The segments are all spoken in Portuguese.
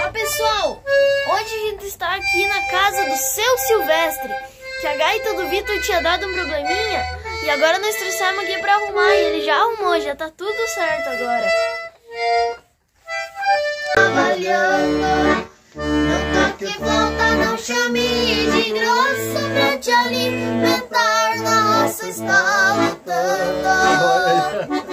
Olá pessoal, hoje a gente está aqui na casa do seu Silvestre, que a gaita do Vitor tinha dado um probleminha e agora nós trouxemos aqui para arrumar e ele já arrumou, já tá tudo certo agora. Trabalhando, não toque volta, não chame de grosso pra te alimentar, nossa está lutando.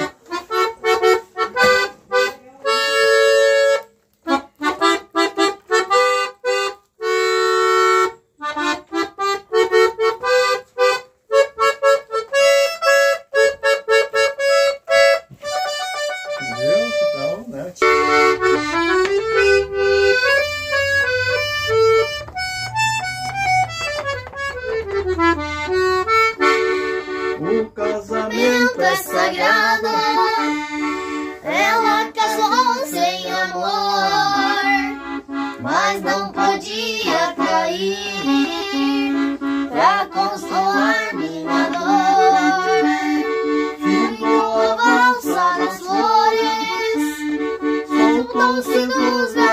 O casamento É sagrado, ela casou sem amor, mas não podia cair pra consolar minha dor. Ficou a valsa das flores, soltou-se dos